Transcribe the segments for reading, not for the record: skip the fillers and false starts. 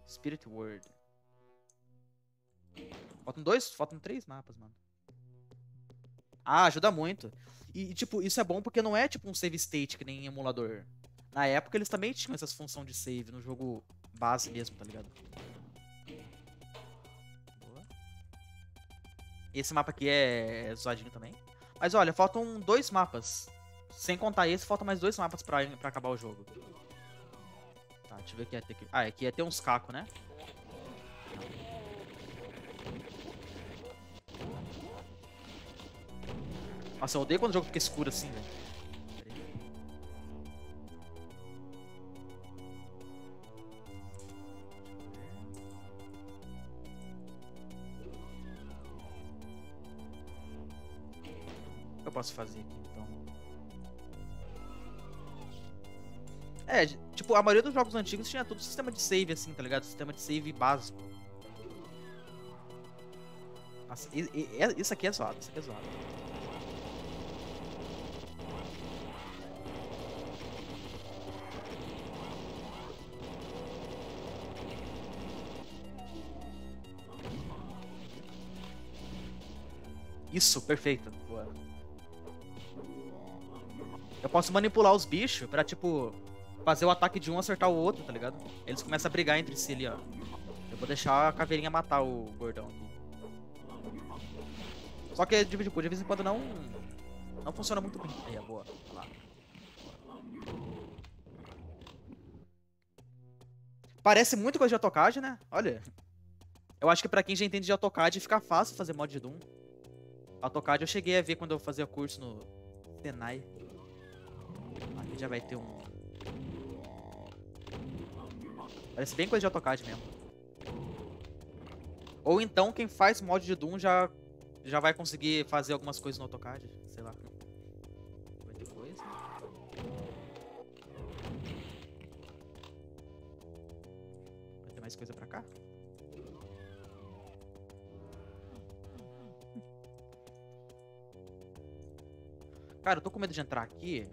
Spirit World. Faltam 3 mapas, mano. Ah, ajuda muito. E, tipo, isso é bom porque não é tipo um save state que nem em emulador. Na época eles também tinham essas funções de save no jogo base mesmo, tá ligado? Boa. Esse mapa aqui é zoadinho também. Mas olha, faltam 2 mapas. Sem contar esse, faltam mais 2 mapas pra acabar o jogo. Tá, deixa eu ver o que ia ter aqui. Ah, aqui ia ter uns cacos, né? Nossa, eu odeio quando o jogo fica escuro assim, velho. O que eu posso fazer aqui, então? É, tipo, a maioria dos jogos antigos tinha todo sistema de save, assim, tá ligado? Sistema de save básico. Nossa, isso aqui é zoado, isso aqui é zoado. Isso, perfeito. Boa. Eu posso manipular os bichos pra, tipo, fazer o ataque de um acertar o outro, tá ligado? Eles começam a brigar entre si ali, ó. Eu vou deixar a caveirinha matar o gordão aqui. Só que de vez em quando não funciona muito bem. Aí, boa. Lá. Parece muito coisa de AutoCAD, né? Olha. Eu acho que pra quem já entende de AutoCAD fica fácil fazer mod de Doom. AutoCAD eu cheguei a ver quando eu fazia curso no Senai. Aqui já vai ter um... Parece bem coisa de AutoCAD mesmo. Ou então quem faz mod de Doom já vai conseguir fazer algumas coisas no AutoCAD. Sei lá. Vai ter coisa. Vai ter mais coisa pra cá? Cara, eu tô com medo de entrar aqui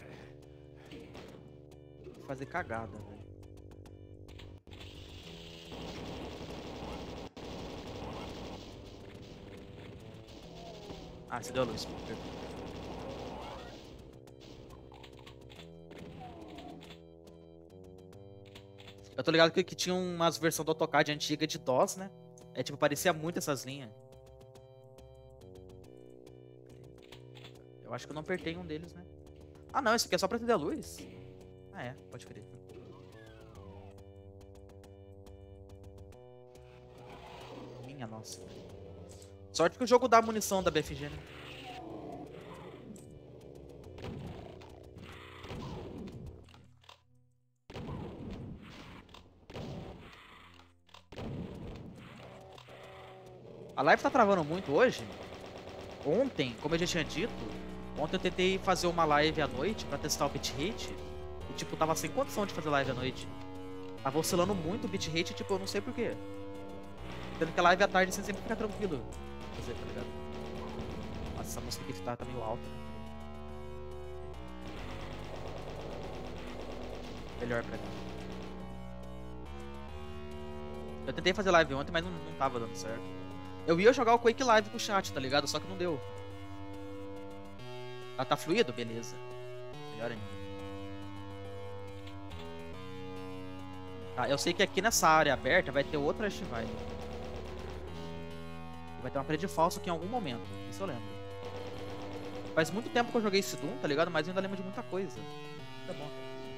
e fazer cagada, velho. Ah, você deu a luz. Perfeito. Eu tô ligado que tinha umas versões do AutoCAD antiga de DOS, né? É tipo, parecia muito essas linhas. Eu acho que eu não apertei um deles, né? Ah, não, isso aqui é só pra acender a luz. Ah, é, pode crer. Minha nossa. Sorte que o jogo dá munição da BFG, né? A live tá travando muito hoje. Ontem, como eu já tinha dito, ontem eu tentei fazer uma live à noite pra testar o bitrate. E, tipo, tava sem condição de fazer live à noite. Tava oscilando muito o bitrate, tipo, eu não sei porquê. Tendo que a live à tarde você sempre fica tranquilo fazer, tá ligado? Nossa, essa música aqui tá meio alta, né? Melhor pra mim. Eu tentei fazer live ontem, mas não tava dando certo. Eu ia jogar o Quake Live com o chat, tá ligado? Só que não deu. Ah, tá fluido? Beleza. Melhor ainda. Tá, eu sei que aqui nessa área aberta vai ter outra Archivine. Vai ter uma parede falsa aqui em algum momento. Isso eu lembro. Faz muito tempo que eu joguei esse Doom, tá ligado? Mas eu ainda lembro de muita coisa. Tá bom.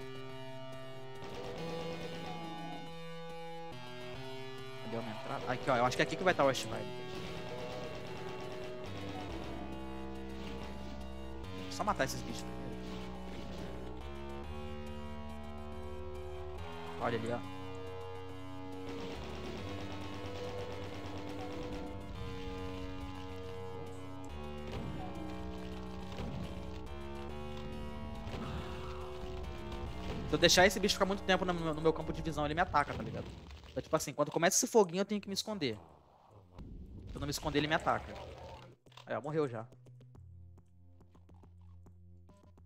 Cadê uma entrada? Aqui, ó. Eu acho que é aqui que vai estar o Archivine. Só matar esses bichos primeiro. Olha ali, ó. Se eu deixar esse bicho ficar muito tempo no meu campo de visão, ele me ataca, tá ligado? Então, tipo assim, quando começa esse foguinho, eu tenho que me esconder. Se eu não me esconder, ele me ataca. Aí, ó, morreu já.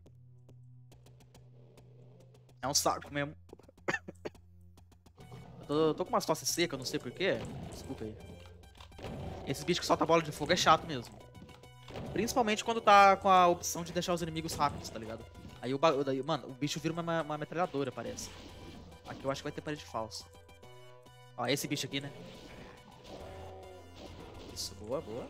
É um saco mesmo. Eu tô com uma tosse seca, eu não sei porquê. Desculpa aí. Esses bichos que soltam bola de fogo é chato mesmo. Principalmente quando tá com a opção de deixar os inimigos rápidos, tá ligado? Aí mano, o bicho vira uma metralhadora, parece. Aqui eu acho que vai ter parede falsa. Ó, esse bicho aqui, né? Isso, boa, boa.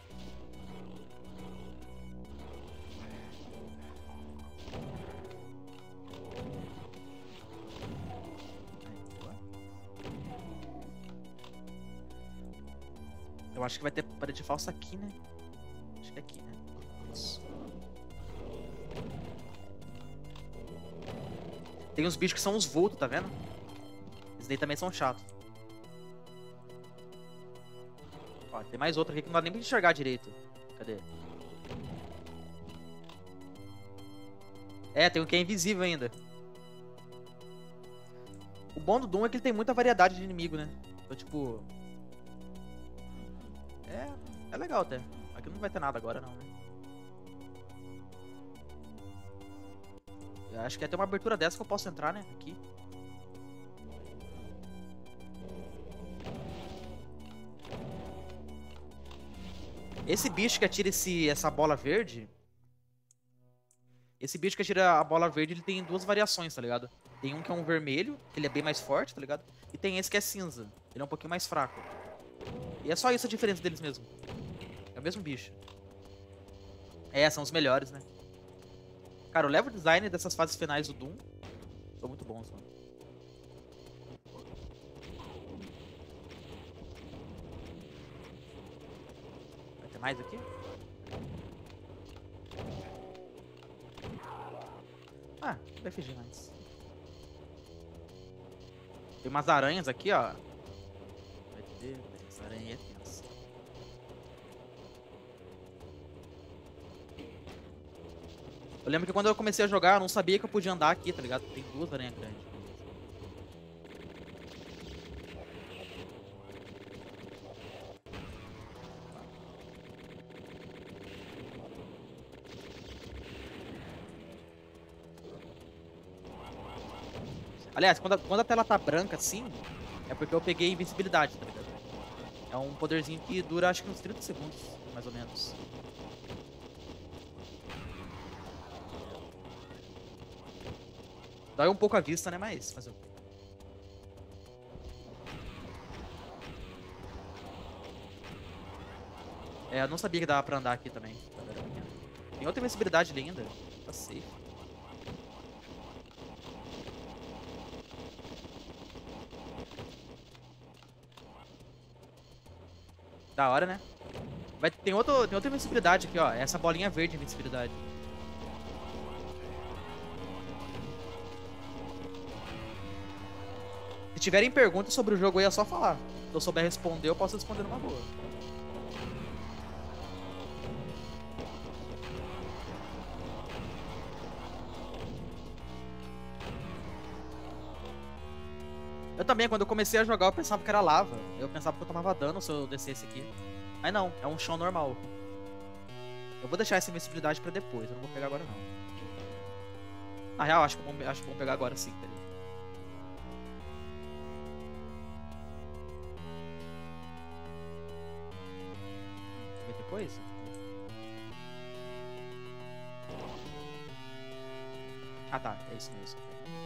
Eu acho que vai ter parede falsa aqui, né? Acho que é aqui, né? Isso. Tem uns bichos que são uns vultos, tá vendo? Esses daí também são chatos. Ó, tem mais outro aqui que não dá nem pra enxergar direito. Cadê? É, tem um que é invisível ainda. O bom do Doom é que ele tem muita variedade de inimigo, né? Então, tipo... É legal até. Aqui não vai ter nada agora, não, né? Eu acho que até uma abertura dessa que eu posso entrar, né? Aqui. Esse bicho que atira essa bola verde... Esse bicho que atira a bola verde, ele tem duas variações, tá ligado? Tem um que é um vermelho, que ele é bem mais forte, tá ligado? E tem esse que é cinza. Ele é um pouquinho mais fraco. E é só isso a diferença deles mesmo. É o mesmo bicho. É, são os melhores, né? Cara, o level design dessas fases finais do Doom são muito bons, mano. Vai ter mais aqui? Ah, vai fingir mais. Tem umas aranhas aqui, ó. Vai ter, essa aranha é tensa. Eu lembro que quando eu comecei a jogar, eu não sabia que eu podia andar aqui, tá ligado? Tem duas aranhas grandes. Aliás, quando a tela tá branca assim, é porque eu peguei invencibilidade, tá ligado? É um poderzinho que dura acho que uns 30 segundos, mais ou menos. Dói um pouco a vista, né? Mas é, eu não sabia que dava pra andar aqui também. Tem outra invencibilidade ali ainda. Tá safe. Da hora, né? Tem outra invencibilidade aqui, ó. Essa bolinha verde de invencibilidade. Se tiverem perguntas sobre o jogo aí, é só falar. Se eu souber responder, eu posso responder numa boa. Eu também, quando eu comecei a jogar, eu pensava que era lava. Eu pensava que eu tomava dano se eu descesse aqui. Mas não, é um chão normal. Eu vou deixar essa invencibilidade pra depois, eu não vou pegar agora não. Na real, acho que vamos pegar agora sim, tá ligado? Vai ter coisa? Ah tá, é isso mesmo.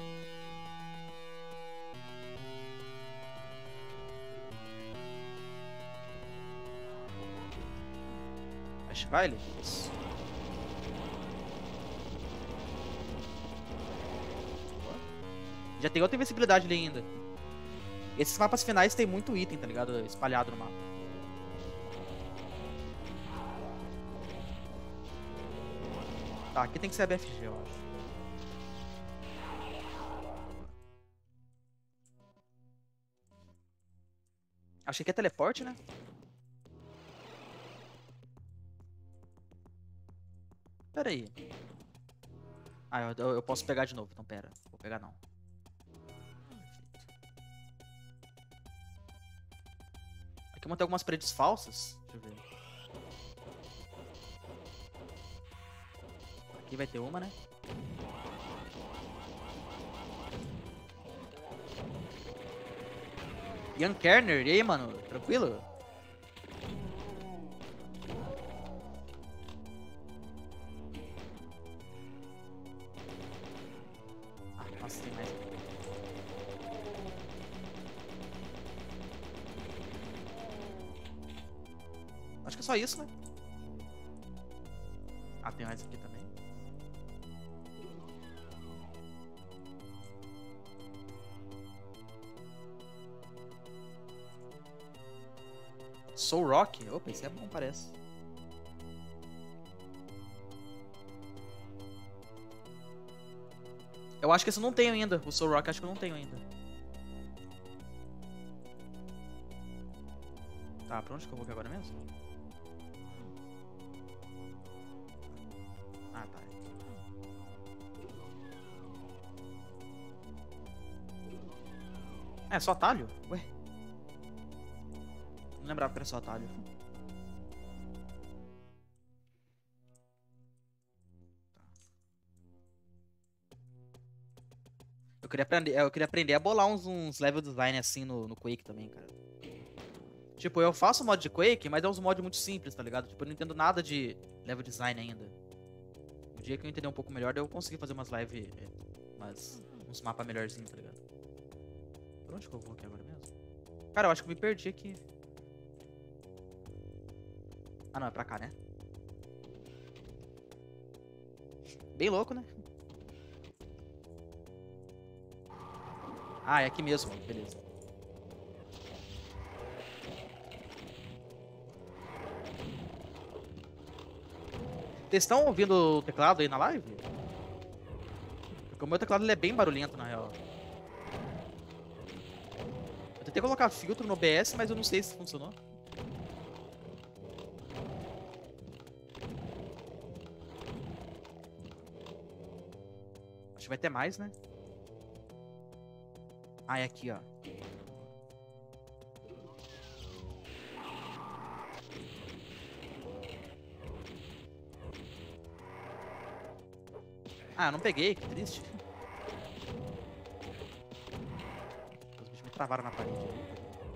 Vai, isso. Já tem outra invencibilidade ali ainda. Esses mapas finais tem muito item, tá ligado? Espalhado no mapa. Tá, aqui tem que ser a BFG, eu acho. Achei que é teleporte, né? Pera aí. Ah, eu posso pegar de novo, então pera. Vou pegar não. Aqui eu montei algumas paredes falsas. Deixa eu ver. Aqui vai ter uma, né? Ian Kerner, e aí, mano? Tranquilo? Ah, nossa, tem mais. Acho que é só isso, né? Ah, tem mais aqui também. Soul Rock? Opa, esse é bom, parece. Eu acho que esse eu não tenho ainda. O Soul Rock acho que eu não tenho ainda. Tá, pra onde que eu vou aqui agora mesmo? Ah, tá. É, só atalho? Ué? Não lembrava que era só atalho. Eu queria aprender a bolar uns level design assim no Quake também, cara. Tipo, eu faço mod de Quake, mas é uns mods muito simples, tá ligado? Tipo, eu não entendo nada de level design ainda. O dia que eu entender um pouco melhor, eu consegui fazer umas lives, uns mapas melhorzinhos, tá ligado? Por onde que eu vou aqui agora mesmo? Cara, eu acho que eu me perdi aqui. Ah, não, é pra cá, né? Bem louco, né? Ah, é aqui mesmo, beleza. Vocês estão ouvindo o teclado aí na live? Porque o meu teclado ele é bem barulhento, na real. Eu tentei colocar filtro no OBS, mas eu não sei se funcionou. Acho que vai ter mais, né? Ah, é aqui, ó. Ah, eu não peguei, que triste. Os bichos me travaram na parede ali.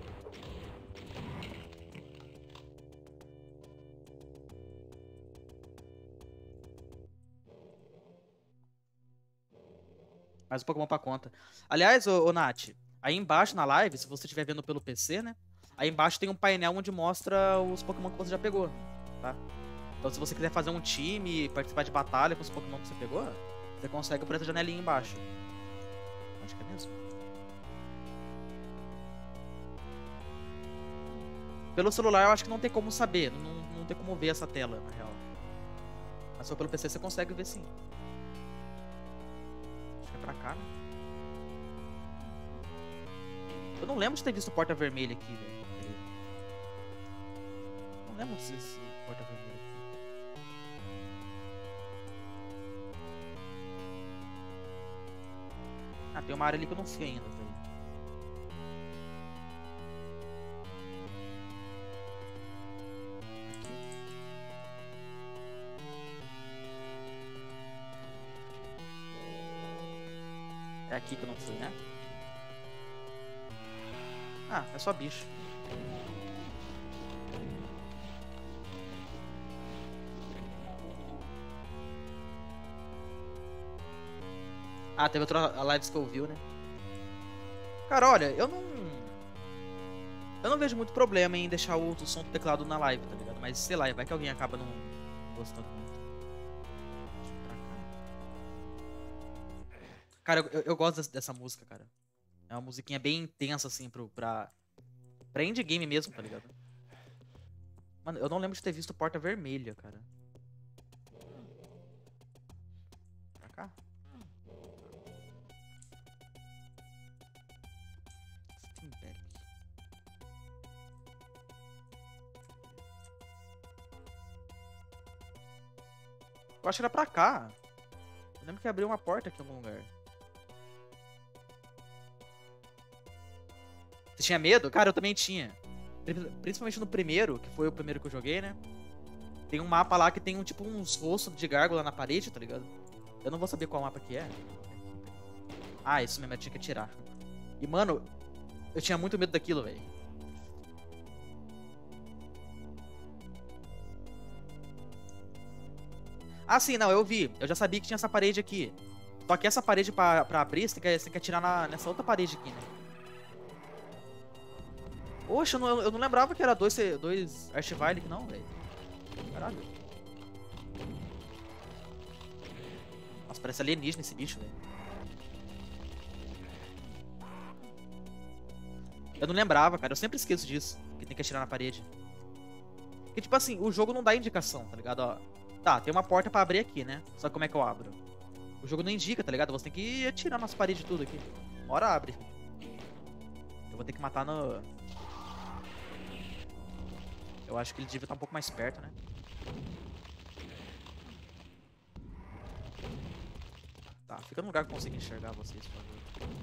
Mais um Pokémon pra conta. Aliás, ô Nath, aí embaixo na live, se você estiver vendo pelo PC, né? Aí embaixo tem um painel onde mostra os Pokémon que você já pegou, tá? Então se você quiser fazer um time, participar de batalha com os Pokémon que você pegou, você consegue por essa janelinha embaixo. Acho que é mesmo. Pelo celular eu acho que não tem como saber, não tem como ver essa tela, na real. Mas só pelo PC você consegue ver sim. Acho que é pra cá, né? Eu não lembro de ter visto porta vermelha aqui, velho. Não lembro se esse porta vermelha aqui. Ah, tem uma área ali que eu não fui ainda, velho. É aqui que eu não fui, né? Ah, é só bicho. Ah, teve outra live que eu vi, né? Cara, olha, eu não vejo muito problema em deixar o som do teclado na live, tá ligado? Mas sei lá, vai que alguém acaba não gostando muito. Deixa eu ir pra cá. Cara, eu gosto dessa música, cara. É uma musiquinha bem intensa, assim, pra indie game mesmo, tá ligado? Mano, eu não lembro de ter visto Porta Vermelha, cara. Pra cá? Steamback. Eu acho que era pra cá. Eu lembro que abriu uma porta aqui em algum lugar. Você tinha medo? Cara, eu também tinha. Principalmente no primeiro, que foi o primeiro que eu joguei, né? Tem um mapa lá que tem tipo uns rostos de gárgula na parede, tá ligado? Eu não vou saber qual mapa que é. Ah, isso mesmo, eu tinha que atirar. E, mano, Eu tinha muito medo daquilo, velho. Ah, sim, não, eu vi. Eu já sabia que tinha essa parede aqui. Só que essa parede pra abrir, você tem que atirar nessa outra parede aqui, né? Poxa, eu não lembrava que era dois Archvile aqui, não, velho. Caralho. Nossa, parece alienígena esse bicho, velho. Eu não lembrava, cara. Eu sempre esqueço disso. Que tem que atirar na parede. Porque, tipo assim, o jogo não dá indicação, tá ligado? Ó, tá, tem uma porta pra abrir aqui, né? Só que como é que eu abro? O jogo não indica, tá ligado? Você tem que ir atirar nas paredes tudo aqui. Uma hora abre. Eu vou ter que matar no... Eu acho que ele devia estar um pouco mais perto, né? Tá, fica no lugar que eu consiga enxergar vocês, por favor.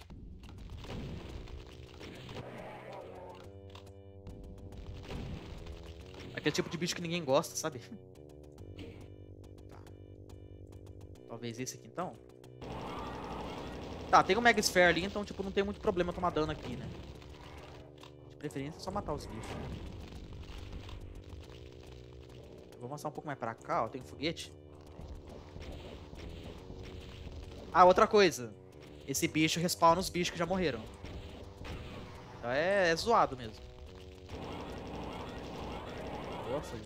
Aquele tipo de bicho que ninguém gosta, sabe? Tá. Talvez esse aqui, então. Tá, tem um Mega Sphere ali, então, tipo, não tem muito problema tomar dano aqui, né? De preferência, é só matar os bichos. Eu vou avançar um pouco mais pra cá, ó. Tem um foguete. Ah, outra coisa. Esse bicho respawna os bichos que já morreram. Então é zoado mesmo. Nossa.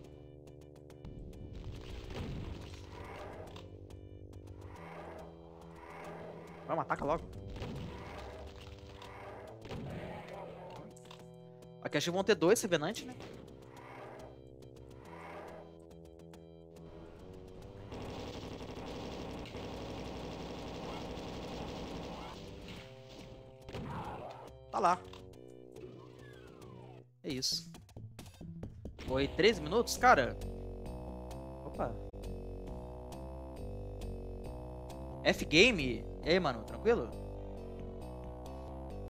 Vamos, ataca logo. Aqui acho que vão ter dois Revenant, né? Tá lá. É isso. Foi 13 minutos, cara? Opa. F-Game? E aí, mano, tranquilo?